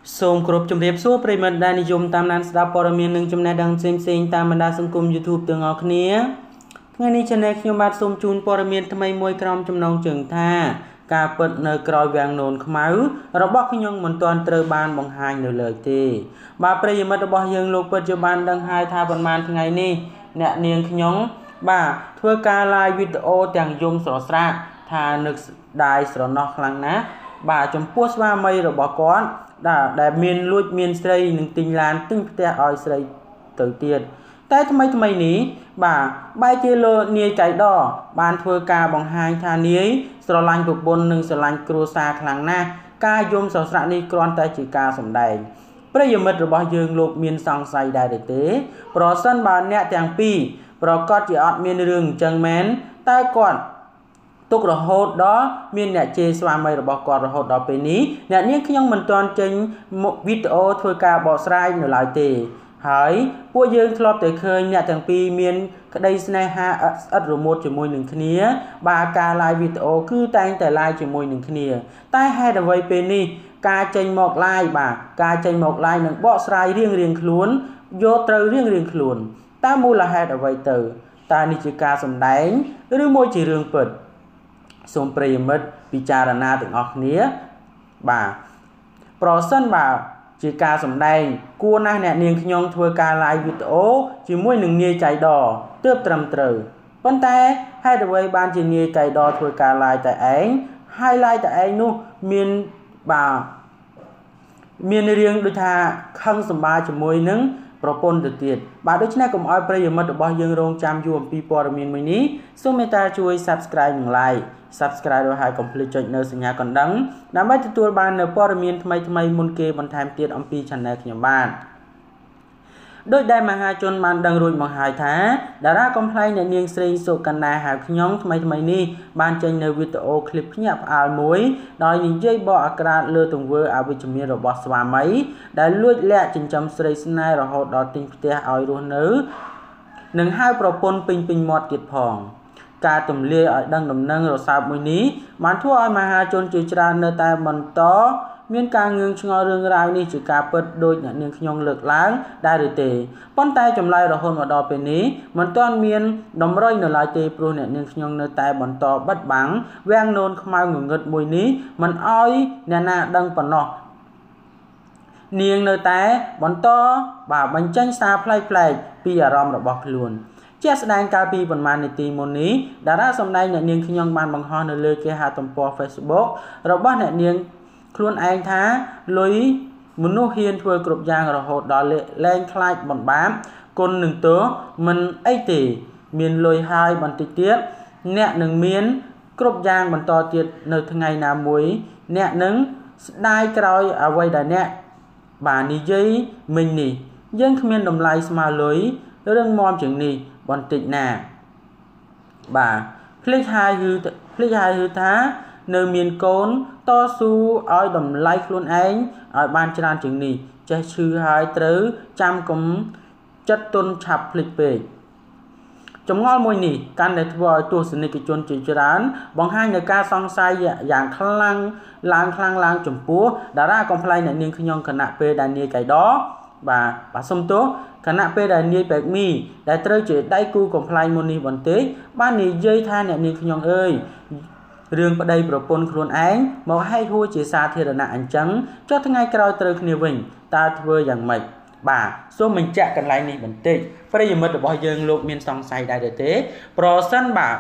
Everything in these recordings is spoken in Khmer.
សូមគោរពជំរាបសួរប្រិយមិត្តដែលនិយមតាមដានស្ដាប់ព័ត៌មាននិងចំណេះដឹងផ្សេងៗតាមបណ្ដាសង្គម YouTube ទាំងអស់គ្នាថ្ងៃនេះ Channel ខ្ញុំបាទសូមជូនព័ត៌មានថ្មីមួយក្រុមចំណងជើងថាការពិតនៅក្រោយវាំងនោនខ្មៅរបស់ខ្ញុំមិនទាន់ត្រូវបានបង្ហាញនៅលើទេបាទប្រិយមិត្តរបស់យើងលោកពិតជាបានដឹងហើយថាប្រហែលថ្ងៃនេះអ្នកនាងខ្ញុំបាទធ្វើការ live វីដេអូទាំងយំស្រស្រាកថានឹកស្ដាយស្រណោះខ្លាំងណាស់បាទចំពោះស្វាមីរបស់គាត់ដែលមានលួចមានស្រីនឹងទិញឡានទិញផ្ទះឲ្យស្រីទៅទៀតតែថ្មីនេះបាទបែរជាលោកនាយកៃដបានធ្វើការបង្ហាញថានាយស្រឡាញ់ប្រពន្ធនិងស្រឡាញ់គ្រួសារខ្លាំងណាស់ការយំសស្រាក់នេះគ្រាន់តែជាការសម្ដែងប្រិយមិត្តរបស់យើងលោកមានសង្ស័យដែរទេប្រសិនបើអ្នកទាំងពីរប្រកាសជាអត់មានរឿងអញ្ចឹងមែនតែគាត់ទុករហូតដល់មានអ្នកជេរស្វាមីរបស់គាត់រហូតដល់ពេលនេះអ្នកនាងខ្ញុំមិនទាន់ចេញវីដេអូធ្វើការបកស្រាយនៅឡើយទេហើយពួកយើងធ្លាប់តែឃើញអ្នកទាំងពីរមានក្តីស្នេហាស្អិតរមួតជាមួយនឹងគ្នាបាទការ live វីដេអូគឺតែងតែ live ជាមួយនឹងគ្នាតែហេតុអ្វីពេលនេះការចេញមក live បាទការចេញមក live នឹងបកស្រាយរៀងខ្លួនយកត្រូវរៀងខ្លួនតើមូលហេតុអ្វីទៅតើនេះជាការសម្ដែងឬមួយជារឿងពិតសូមប្រិយមិត្តពិចារណាទាំងអស់គ្នាបាទប្រសិនបើជាការសម្ដែងគួរណាស់អ្នកនាងខ្ញុំធ្វើការ live វីដេអូជាមួយនឹងនាយកៃដទើបត្រឹមត្រូវប៉ុន្តែហេតុអ្វីបានជានាយកៃដធ្វើការ live តែឯងហើយ live តែឯងនោះមានបាទមានរឿងដូចថាខឹងសម្បាជាមួយនឹងប្រពន្ធទៅទៀតបាទដូច្នេះកុំឲ្យប្រិយមិត្តរបស់យើងរងចាំយូរអំពីព័ត៌មានមួយនេះសូមមេត្តាជួយ Subscribe និង Like Subscribe រួចហើយកុំភ្លេចចុចនៅសញ្ញាកណ្ដឹងដើម្បីទទួលបាននូវព័ត៌មានថ្មីមុនគេបន្ថែមទៀតអំពី Channel ខ្ញុំបាទដោយដែលមហាជនបានដឹងរួចមកហើយថាតារាកំ pl អ្នកនាងស្រីសុកណ្ណាហៅខ្ញុំថ្មីនេះបានចេញនៅវីដេអូឃ្លីបភ្ញាក់ផ្អើលមួយដោយនិយាយបកអាក្រាតលើទង្វើអវិជ្ជមានរបស់ស្វាមីដែលលួចលាក់ចិញ្ចឹមស្រីស្នេហ៍រហូតដល់ទិញផ្ទះឲ្យរស់នៅនិងហៅប្រពន្ធពេញមាត់ទៀតផងការទម្លាយឲ្យដឹងដំណឹងរសើបមួយនេះបានធ្វើឲ្យមហាជនជាច្រើននៅតែបន្តមានការងឿងឆ្ងល់រឿងរ៉ាវនេះជាការពិតដោយអ្នកនាងខ្ញុំលើកឡើងដែរឬទេប៉ុន្តែចម្លើយរហូតមកដល់ពេលនេះមិនទាន់មានតម្រុយនៅឡើយទេព្រោះអ្នកនាងខ្ញុំនៅតែបន្តបិទបាំងវាំងនោនខ្មៅងងឹតមួយនេះមិនឲ្យអ្នកណាដឹងប៉ុណ្ណោះនាងនៅតែបន្តបញ្ចេញសារប្លែកពីអារម្មណ៍របស់ខ្លួនជាស្ដែងកាលពីប្រហែលនាទីមុននេះតារាសម្ដែងអ្នកនាងខ្ញុំបានបង្ហោះនៅលើគេហទំព័រ Facebook របស់អ្នកនាងខ្លួនឯងថាលុយមនុស្សហ៊ានធ្វើគ្រប់យ៉ាងរហូតដល់លែងខ្លាចបំបាបគុណនឹងទោសមិនអីទេមានលុយហើយបន្តិចទៀតអ្នកនឹងមានគ្រប់យ៉ាងបន្តទៀតនៅថ្ងៃណាមួយអ្នកនឹងស្ដាយក្រោយអ្វីដែលអ្នកបាននិយាយមិញនេះយើងគ្មានតម្លៃស្មើលុយរឿងមមជាងនេះបន្តិចណាបាទភ្លេចហើយហឺថានៅមានកូនតស៊ូឲ្យតម្លៃខ្លួនឯងឲ្យបានច្រើនជាងនេះចេះឈឺហើយត្រូវចាំកុំចិត្តទុនឆាប់ភ្លេចពេកចម្ងល់មួយនេះកាន់តែធ្វើឲ្យទស្សនិកជនជាច្រើនបង្ហាញនូវការសង្ស័យយ៉ាងខ្លាំងឡើងចំពោះតារាកំ pl អ្នកនាងខ្ញុំគណៈពេលដែលនាយកៃដបាទសុំទោសគណៈពេលដែលនាយពេកមីដែលត្រូវជាដៃគូកំ pl មុននេះបន្តិចបាននិយាយថាអ្នកនាងខ្ញុំអើយរឿងប្តីប្រពន្ធខ្លួនឯងមកហែកហួរជាសាធារណៈអញ្ចឹងចុះថ្ងៃក្រោយត្រូវគ្នាវិញតើធ្វើយ៉ាងម៉េចបាទសូមបញ្ជាក់កន្លែងនេះបន្តិចប្រិយមិត្តរបស់យើងលោកមានសង្ស័យដែរទេប្រសិនបើ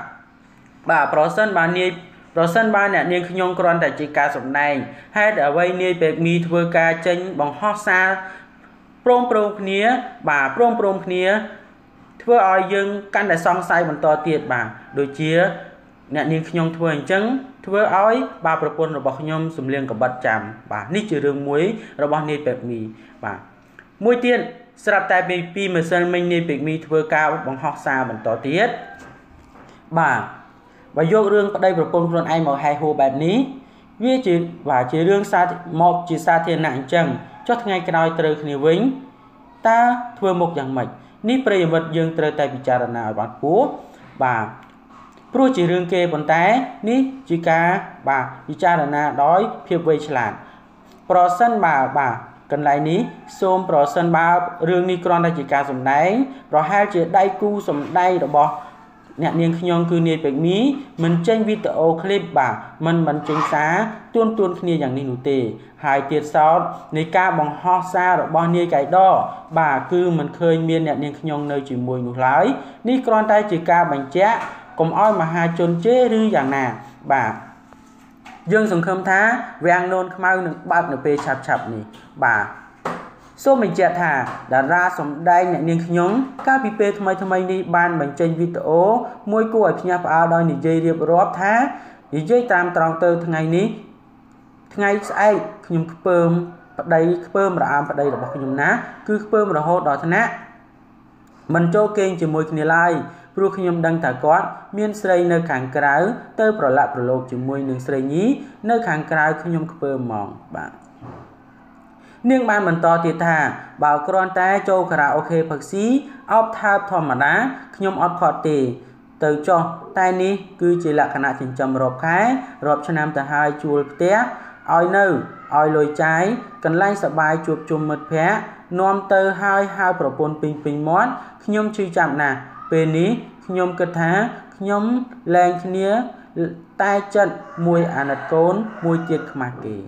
អ្នកនាងខ្ញុំគ្រាន់តែជាការសម្ដែងហេតុអ្វីនាយពេកមីធ្វើការចេញបង្ហោះសារព្រមគ្នាធ្វើឲ្យយើងកាន់តែសង្ស័យបន្តទៀតបាទដូចជាអ្នកនាងខ្ញុំធ្វើអញ្ចឹងធ្វើឲ្យប្រពន្ធរបស់ខ្ញុំសំលៀងកបិតចាំបាទនេះជារឿងមួយរបស់នាយពេកមីបាទមួយទៀតស្រាប់តែពីម្សិលមិញនាយពេកមីធ្វើការបង្ហោះសារបន្តទៀតបាទបើយករឿងប្តីប្រពន្ធខ្លួនឯងមកហែហួរបែបនេះវាជារឿងមកជាសាធារណៈអញ្ចឹងចុះថ្ងៃក្រោយត្រូវគ្នាវិញតើធ្វើមុខយ៉ាងម៉េចនេះប្រិយមិត្តយើងត្រូវតែពិចារណាឲ្យបានខ្ពស់បាទព្រោះជារឿងគេប៉ុន្តែនេះជាការពិចារណាដោយភាពវៃឆ្លាតប្រសិនបើกันไรนี้សូមប្រសិនបើរឿងនេះគ្រាន់តែជាការសម្ដែងប្រហែលជាដៃគូសម្ដែងរបស់អ្នកនាងខ្ញុំគឺនាយពេជ្រមីមិនចេញវីដេអូឃ្លីបបាទមិនចេញសារទួនគ្នាយ៉ាងនេះនោះទេហើយទៀតសោតនៃការបង្ហោះសាររបស់នាយកៃដបាទគឺមិនឃើញមានអ្នកនាងខ្ញុំនៅជាមួយនោះឡើយនេះគ្រាន់តែជាការបញ្ជាក់កុំឲ្យមហាជនជេរឬយ៉ាងណាបាទយើងសង្ឃឹមថាវាំងនូនខ្មៅនឹងបើកនៅពេលឆាប់នេះបាទសូមបញ្ជាក់ថាតារាសម្ដែងអ្នកនាងខ្ញុំកាលពីពេលថ្មីនេះបានបញ្ចេញវីដេអូមួយគួរឲ្យភ្ញាក់ផ្អើលដោយនិយាយរៀបរាប់ថានិយាយតាមត្រង់ទៅថ្ងៃនេះថ្ងៃស្អែកខ្ញុំខ្ពើមរអើមប្តីរបស់ខ្ញុំណាគឺខ្ពើមរហូតដល់ថ្នាក់មិនចូលគេងជាមួយគ្នាឡើយព្រោះខ្ញុំដឹងថាគាត់មានស្រីនៅខាងក្រៅទៅប្រឡាក់ប្រឡូកជាមួយនឹងស្រីញីនៅខាងក្រៅខ្ញុំខ្ពើមហ្មងបាទនាងបានបន្តទៀតថាបើគ្រាន់តែចូលខារ៉ាអូខេផឹកស៊ីអោបថើបធម្មតាខ្ញុំអត់ខត់ទេទៅចុះតែនេះគឺជាលក្ខណៈចិញ្ចឹមរាប់ខែរាប់ឆ្នាំទៅហើយជួលផ្ទះឲ្យនៅឲ្យលុយចាយកន្លែងសបាយជួបជុំមិត្តភ័ក្តិនាំទៅហើយហៅប្រពន្ធពេញមាត់ខ្ញុំជឿចាប់ណាស់ពេលនេះខ្ញុំគិតថាខ្ញុំលែងគ្នាតែចិត្តមួយអាណិតកូនមួយទៀតខ្មាស់គេ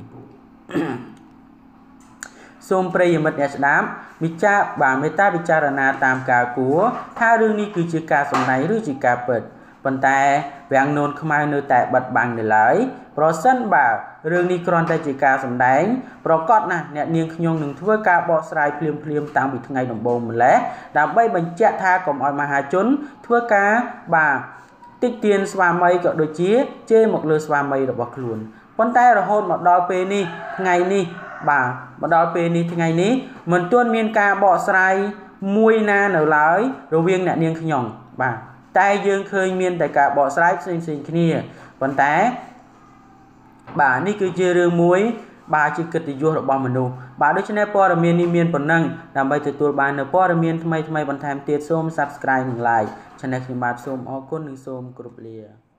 សូមប្រិយមិត្តអ្នកស្ដាប់មេត្តាពិចារណាតាមការគួរថារឿងនេះគឺជាការសម្ដែងឬជាការពិតប៉ុន្តែវាំងនូនខ្មៅនៅតែបិទបាំងនៅឡើយប្រសិនបើរឿងនេះគ្រាន់តែជាការសម្ដែងប្រកាសណាស់អ្នកនាងខ្ញុំនឹងធ្វើការបកស្រាយភ្លាមតាំងពីថ្ងៃដំបូងម្ល៉េះដើម្បីបញ្ជាក់ថាកុំឲ្យមហាជនធ្វើការតិចទៀនស្វាមីក៏ដូចជាជេរមកលើស្វាមីរបស់ខ្លួនប៉ុន្តែរហូតមកដល់ពេលនេះថ្ងៃនេះមិនទាន់មានការបកស្រាយមួយណានៅឡើយរវាងអ្នកនាងខ្ញុំបាទតែយើងឃើញមានតែការបកស្រាយផ្សេងគ្នាប៉ុន្តែបាទនេះគឺជារឿងមួយបាទជាកិត្តិយសរបស់មនុស្សបាទដូច្នេះព័ត៌មាននេះមានប៉ុណ្ណឹងដើម្បីទទួលបាននូវព័ត៌មានថ្មីបន្ថែមទៀតសូម Subscribe និង Like Channel ខ្ញុំបាទសូមអរគុណនិងសូមគោរពលា